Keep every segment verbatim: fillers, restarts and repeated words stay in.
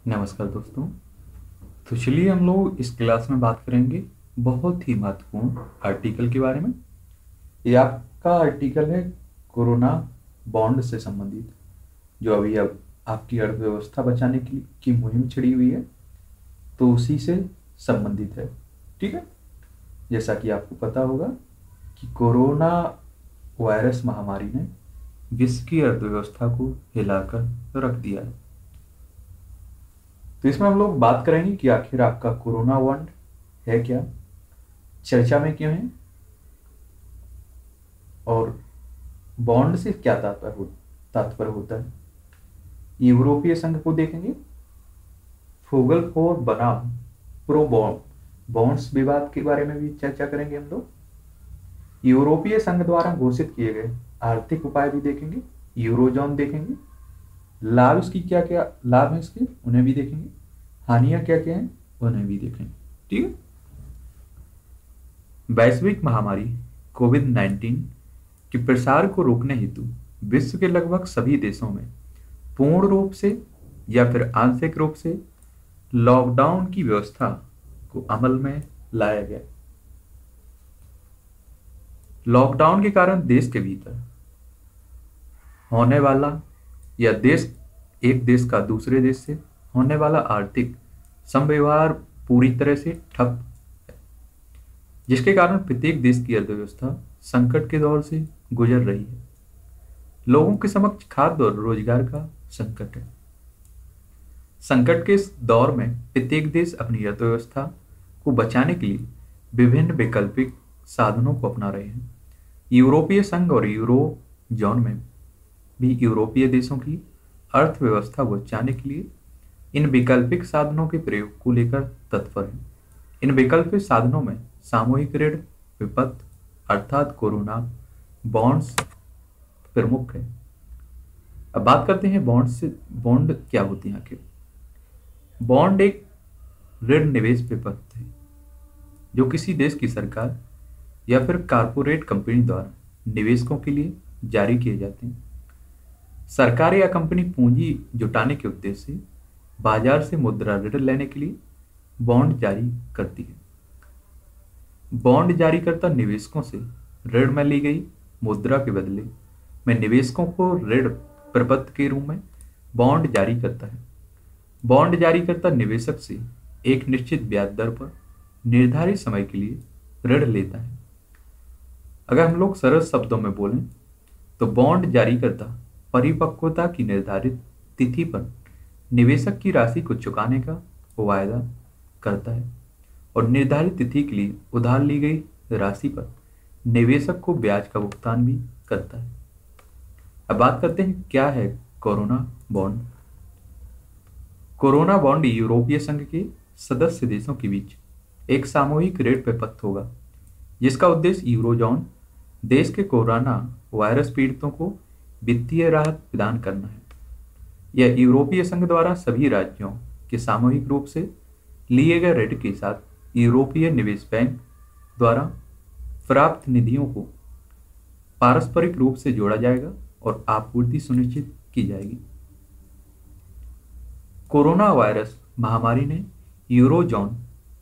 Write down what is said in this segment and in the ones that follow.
नमस्कार दोस्तों। तो चलिए हम लोग इस क्लास में बात करेंगे बहुत ही महत्वपूर्ण आर्टिकल के बारे में। ये आपका आर्टिकल है कोरोना बॉन्ड से संबंधित, जो अभी अब आपकी अर्थव्यवस्था बचाने की की मुहिम छिड़ी हुई है, तो उसी से संबंधित है। ठीक है। जैसा कि आपको पता होगा कि कोरोना वायरस महामारी ने विश्व की अर्थव्यवस्था को हिलाकर रख दिया है। तो इसमें हम लोग बात करेंगे कि आखिर आपका कोरोना बॉन्ड है क्या, चर्चा में क्यों है, और बॉन्ड से क्या तात्पर्य हो तात्पर्य होता है। यूरोपीय संघ को देखेंगे, फोगल फोर बनाम प्रो बॉन्ड बॉन्ड्स विवाद के बारे में भी चर्चा करेंगे हम लोग। यूरोपीय संघ द्वारा घोषित किए गए आर्थिक उपाय भी देखेंगे, यूरोजोन देखेंगे, लाभ इसकी क्या क्या लाभ है इसके उन्हें भी देखेंगे, हानियां क्या क्या हैं उन्हें भी देखेंगे। ठीक है। वैश्विक महामारी कोविड नाइन्टीन के प्रसार को रोकने हेतु विश्व के लगभग सभी देशों में पूर्ण रूप से या फिर आंशिक रूप से लॉकडाउन की व्यवस्था को अमल में लाया गया। लॉकडाउन के कारण देश के भीतर होने वाला या देश एक देश का दूसरे देश से होने वाला आर्थिक संव्यवहार पूरी तरह से ठप है, जिसके कारण प्रत्येक देश की अर्थव्यवस्था संकट के दौर से गुजर रही है। लोगों के समक्ष खाद्य और रोजगार का संकट है। संकट के इस दौर में प्रत्येक देश अपनी अर्थव्यवस्था को बचाने के लिए विभिन्न वैकल्पिक साधनों को अपना रहे हैं। यूरोपीय संघ और यूरो जोन में भी यूरोपीय देशों की अर्थव्यवस्था को बचाने के लिए इन वैकल्पिक साधनों के प्रयोग को लेकर तत्पर है। इन वैकल्पिक साधनों में सामूहिक ऋण विपत्ति अर्थात कोरोना बॉन्ड्स प्रमुख है। अब बात करते हैं बॉन्ड से बॉन्ड क्या होती है आखिर। बॉन्ड एक ऋण निवेश विपत्ति है जो किसी देश की सरकार या फिर कारपोरेट कंपनी द्वारा निवेशकों के लिए जारी किए जाते हैं। सरकार या कंपनी पूंजी जुटाने के उद्देश्य से बाजार से मुद्रा ऋण लेने के लिए बॉन्ड जारी करती है। बॉन्ड जारीकर्ता निवेशकों से ऋण में ली गई मुद्रा के बदले में निवेशकों को ऋण प्रपत्र के रूप में बॉन्ड जारी करता है। बॉन्ड जारीकर्ता निवेशक से एक निश्चित ब्याज दर पर निर्धारित समय के लिए ऋण लेता है। अगर हम लोग सरल शब्दों में बोलें तो बॉन्ड जारीकर्ता परिपक्वता की निर्धारित तिथि पर निवेशक की राशि को चुकाने का वायदा करता है और निर्धारित तिथि के लिए उधार ली गई राशि पर निवेशक को ब्याज का भुगतान भी करता है। अब बात करते हैं क्या है कोरोना बॉन्ड। कोरोना बॉन्ड यूरोपीय संघ के सदस्य देशों के बीच एक सामूहिक ऋण प्रपत्र होगा जिसका उद्देश्य यूरोजोन देश के कोरोना वायरस पीड़ितों को वित्तीय राहत प्रदान करना है। यह यूरोपीय संघ द्वारा सभी राज्यों के सामूहिक रूप से लिए गए ऋण के साथ यूरोपीय निवेश बैंक द्वारा प्राप्त निधियों को पारस्परिक रूप से जोड़ा जाएगा और आपूर्ति सुनिश्चित की जाएगी। कोरोना वायरस महामारी ने यूरोजोन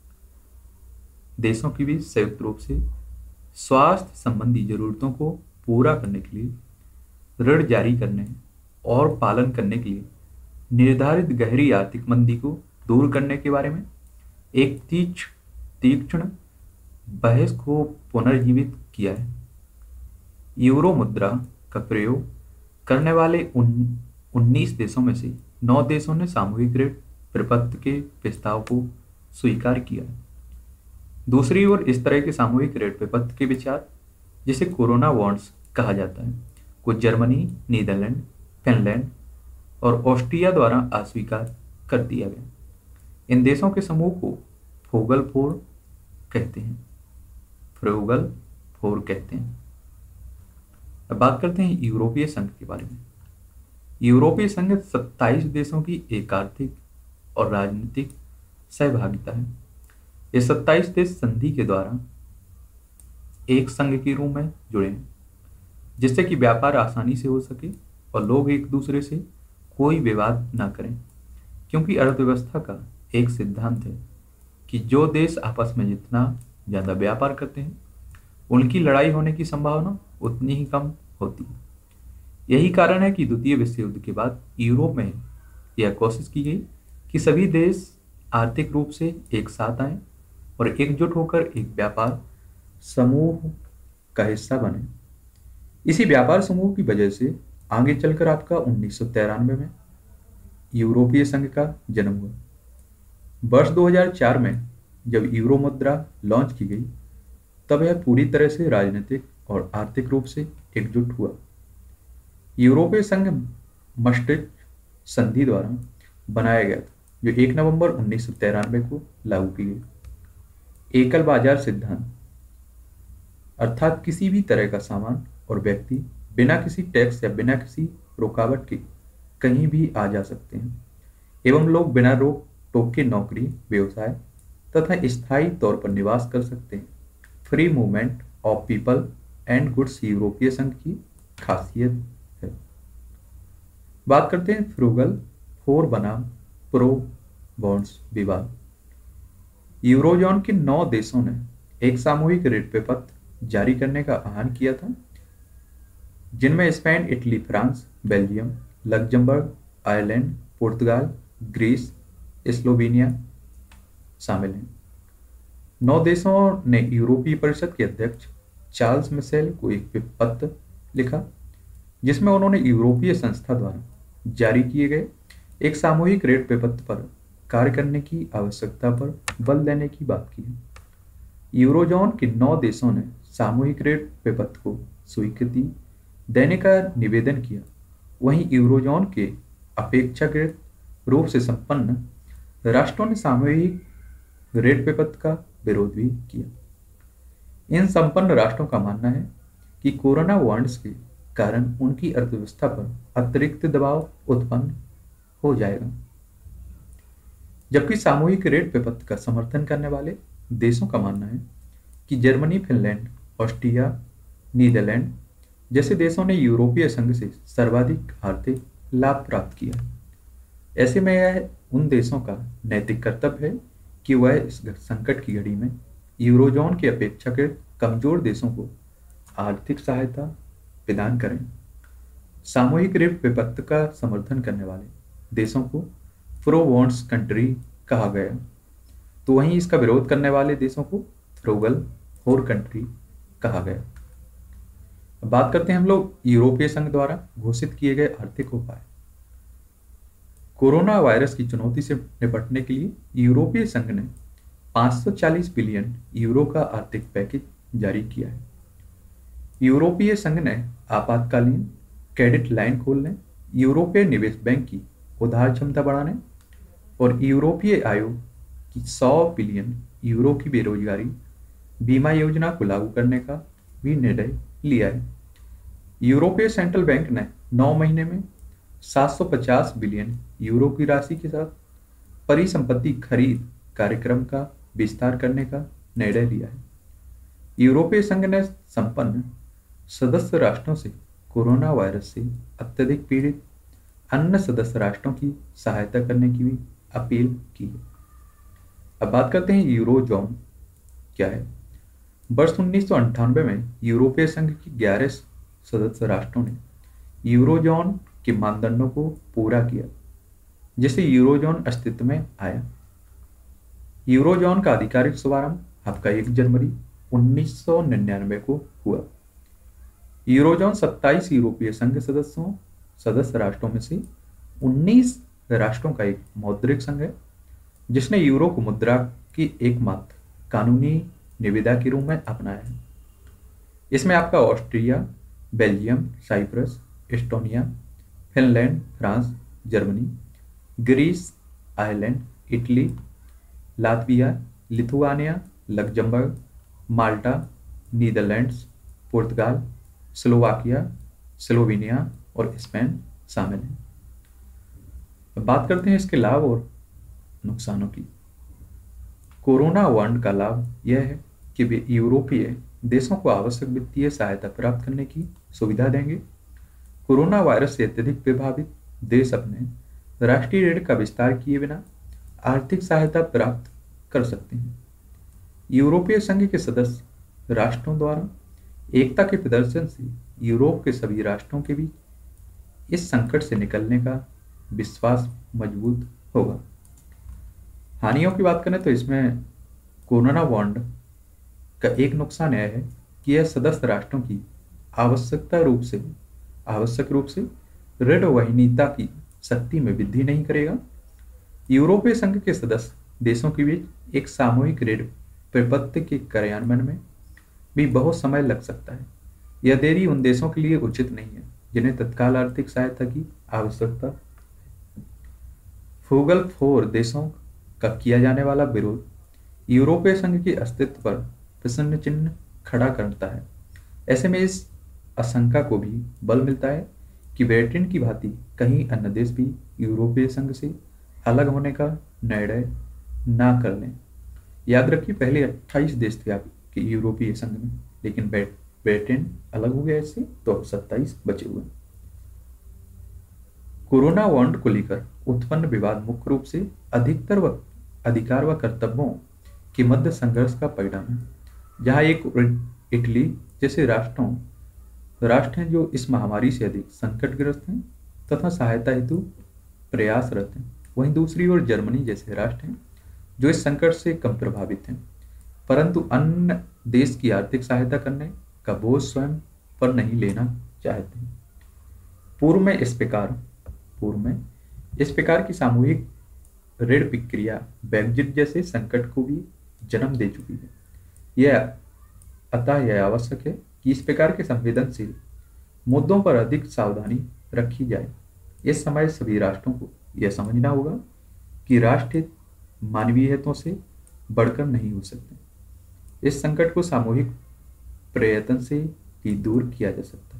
देशों के बीच संयुक्त रूप से स्वास्थ्य संबंधी जरूरतों को पूरा करने के लिए ऋण जारी करने और पालन करने के लिए निर्धारित गहरी आर्थिक मंदी को दूर करने के बारे में एक तीक्ष तीक्ष्ण बहस को पुनर्जीवित किया है। यूरो मुद्रा का प्रयोग करने वाले उन उन्नीस देशों में से नौ देशों ने सामूहिक ऋण प्रपत्र के प्रस्ताव को स्वीकार किया है। दूसरी ओर इस तरह के सामूहिक ऋण प्रपत्र के विचार, जिसे कोरोना बॉन्ड्स कहा जाता है, को जर्मनी, नीदरलैंड, फिनलैंड और ऑस्ट्रिया द्वारा अस्वीकार कर दिया गया। इन देशों के समूह को फोगल फोर कहते हैं फ्रोगल फोर कहते हैं। अब बात करते हैं यूरोपीय संघ के बारे में। यूरोपीय संघ सत्ताईस देशों की एक आर्थिक और राजनीतिक सहभागिता है। ये सत्ताईस देश संधि के द्वारा एक संघ के रूप में जुड़े हैं, जिससे कि व्यापार आसानी से हो सके और लोग एक दूसरे से कोई विवाद ना करें। क्योंकि अर्थव्यवस्था का एक सिद्धांत है कि जो देश आपस में जितना ज़्यादा व्यापार करते हैं उनकी लड़ाई होने की संभावना उतनी ही कम होती है। यही कारण है कि द्वितीय विश्व युद्ध के बाद यूरोप में यह कोशिश की गई कि सभी देश आर्थिक रूप से एक साथ आएं और एकजुट होकर एक व्यापार समूह का हिस्सा बने। इसी व्यापार समूह की वजह से आगे चलकर आपका उन्नीस सौ तिरानवे में यूरोपीय संघ का जन्म हुआ। वर्ष दो हज़ार चार में जब यूरो मुद्रा लॉन्च की गई तब यह पूरी तरह से राजनीतिक और आर्थिक रूप से एकजुट हुआ। यूरोपीय संघ maastricht संधि द्वारा बनाया गया था, जो एक नवंबर उन्नीस सौ तिरानवे को लागू की गई। एकल बाजार सिद्धांत, अर्थात किसी भी तरह का सामान और व्यक्ति बिना किसी टैक्स या बिना किसी रुकावट के कहीं भी आ जा सकते हैं एवं लोग बिना रोक टोक के नौकरी, व्यवसाय तथा स्थायी तौर पर निवास कर सकते हैं। Free movement of people and goods यूरोपीय संघ की खासियत है। बात करते हैं फ्रूगल फोर बनाम प्रो बॉन्ड्स विवाद। यूरोजोन के नौ देशों ने एक सामूहिक ऋण पत्र जारी करने का आह्वान किया था, जिनमें Spain, Italy, France, Belgium, Luxembourg, Ireland, पुर्तगाल, ग्रीस, स्लोवेनिया शामिल हैं। नौ देशों ने यूरोपीय परिषद के अध्यक्ष चार्ल्स मिशेल को एक पत्र लिखा, जिसमें उन्होंने यूरोपीय संस्था द्वारा जारी किए गए एक सामूहिक ऋण पत्र पर कार्य करने की आवश्यकता पर बल देने की बात की है। यूरोजोन के नौ देशों ने सामूहिक ऋण पत्र को स्वीकृति देने का निवेदन किया। वहीं यूरोजोन के अपेक्षाकृत रूप से संपन्न राष्ट्रों ने सामूहिक ऋण पत्र का विरोध भी किया। इन संपन्न राष्ट्रों का मानना है कि कोरोना वायरस के कारण उनकी अर्थव्यवस्था पर अतिरिक्त दबाव उत्पन्न हो जाएगा, जबकि सामूहिक ऋण पत्र का समर्थन करने वाले देशों का मानना है कि जर्मनी, फिनलैंड, ऑस्ट्रिया, नीदरलैंड जैसे देशों ने यूरोपीय संघ से सर्वाधिक आर्थिक लाभ प्राप्त किया। ऐसे में यह उन देशों का नैतिक कर्तव्य है कि वह इस संकट की घड़ी में यूरोजोन की अपेक्षाकृत कमजोर देशों को आर्थिक सहायता प्रदान करें। सामूहिक ऋण पत्र का समर्थन करने वाले देशों को प्रो बॉन्ड्स कंट्री कहा गया, तो वहीं इसका विरोध करने वाले देशों को फ्रूगल फोर कंट्री कहा गया। अब बात करते हैं हम लोग यूरोपीय संघ द्वारा घोषित किए गए आर्थिक उपाय। कोरोना वायरस की चुनौती से निपटने के लिए यूरोपीय संघ ने पाँच सौ चालीस बिलियन यूरो का आर्थिक पैकेज जारी किया है। यूरोपीय संघ ने आपातकालीन क्रेडिट लाइन खोलने, यूरोपीय निवेश बैंक की उधार क्षमता बढ़ाने और यूरोपीय आयोग की सौ बिलियन यूरो की बेरोजगारी बीमा योजना को लागू करने का भी निर्णय लिया है। यूरोपीय सेंट्रल बैंक ने नौ महीने में सात सौ पचास बिलियन यूरो की राशि के साथ परिसंपत्ति खरीद कार्यक्रम का विस्तार करने का निर्णय लिया है। यूरोपीय संघ ने संपन्न सदस्य राष्ट्रों से कोरोना वायरस से अत्यधिक पीड़ित अन्य सदस्य राष्ट्रों की सहायता करने की भी अपील की है। अब बात करते हैं यूरोजोन क्या है। वर्ष उन्नीस सौ अंठानवे में यूरोपीय संघ की ग्यारह सदस्य राष्ट्रों ने यूरोजोन के मानदंडों को पूरा किया, जिससे यूरोजोन अस्तित्व में आया। यूरोजोन का आधिकारिक शुभारंभ आपका एक जनवरी उन्नीस सौ निन्यानवे को हुआ। यूरोजोन सत्ताईस यूरोपीय संघ सदस्यों सदस्य राष्ट्रों में से उन्नीस राष्ट्रों का एक मौद्रिक संघ है, जिसने यूरो को मुद्रा की एकमात्र कानूनी निविदा के रूप में अपनाया है। इसमें आपका Austria, Belgium, Cyprus, Estonia, Finland, France, Germany, Greece, Ireland, Italy, Latvia, Lithuania, Luxembourg, Malta, Netherlands, पुर्तगाल, स्लोवाकिया, स्लोवेनिया और स्पेन शामिल हैं। अब बात करते हैं इसके लाभ और नुकसानों की। कोरोना वायरस का लाभ यह है कि वे यूरोपीय देशों को आवश्यक वित्तीय सहायता प्राप्त करने की सुविधा देंगे। कोरोना वायरस से अत्यधिक प्रभावित देश अपने राष्ट्रीय ऋण का विस्तार किए बिना आर्थिक सहायता प्राप्त कर सकते हैं। यूरोपीय संघ के सदस्य राष्ट्रों द्वारा एकता के प्रदर्शन से यूरोप के सभी राष्ट्रों के बीच इस संकट से निकलने का विश्वास मजबूत होगा। हानियों की बात करें तो इसमें कोरोना बॉन्ड का एक नुकसान यह है कि यह सदस्य राष्ट्रों की आवश्यकता रूप से आवश्यक रूप से ऋण वहनीयता की शक्ति में वृद्धि नहीं करेगा। यूरोपीय संघ के सदस्य देशों के बीच एक सामूहिक ऋण प्रपत्र के कार्यान्वयन में भी बहुत समय लग सकता है। यह देरी उन देशों के लिए उचित नहीं है जिन्हें तत्काल आर्थिक सहायता की आवश्यकता। फ्रूगल फोर देशों का किया जाने वाला विरोध यूरोपीय संघ के अस्तित्व पर प्रश्न चिन्ह खड़ा करता है। ऐसे में इस आशंका को भी बल मिलता है कि ब्रिटेन की भांति कहीं अन्य देश भी यूरोपीय संघ से अलग होने का निर्णय ना कर लें। याद रखिए, पहले अट्ठाईस देश थे आपके यूरोपीय संघ में, लेकिन ब्रिटेन अलग हो गया इससे, तो अब सत्ताईस बचे हुए। कोरोना बॉन्ड को लेकर उत्पन्न विवाद मुख्य रूप से अधिकतर व अधिकार व कर्तव्यों के मध्य संघर्ष का परिणाम है, जहां एक इटली जैसे राष्ट्रों राष्ट्र हैं जो इस महामारी से अधिक संकटग्रस्त हैं तथा सहायता हेतु प्रयासरत हैं, वहीं दूसरी ओर जर्मनी जैसे राष्ट्र हैं जो इस संकट से कम प्रभावित हैं, परंतु अन्य देश की आर्थिक सहायता करने का बोझ स्वयं पर नहीं लेना चाहते हैं। पूर्व में इस प्रकार पूर्व में इस प्रकार की सामूहिक ऋण प्रक्रिया ब्रेग्जिट जैसे संकट को भी जन्म दे चुकी है। यह अतः यह आवश्यक है कि इस प्रकार के संवेदनशील मुद्दों पर अधिक सावधानी रखी जाए। इस समय सभी राष्ट्रों को यह समझना होगा कि राष्ट्र हित मानवीय हितों से बढ़कर नहीं हो सकते। इस संकट को सामूहिक प्रयत्न से ही दूर किया जा सकता है।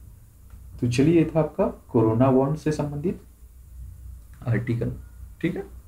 तो चलिए, ये था आपका कोरोना बॉन्ड से संबंधित आर्टिकल। ठीक है।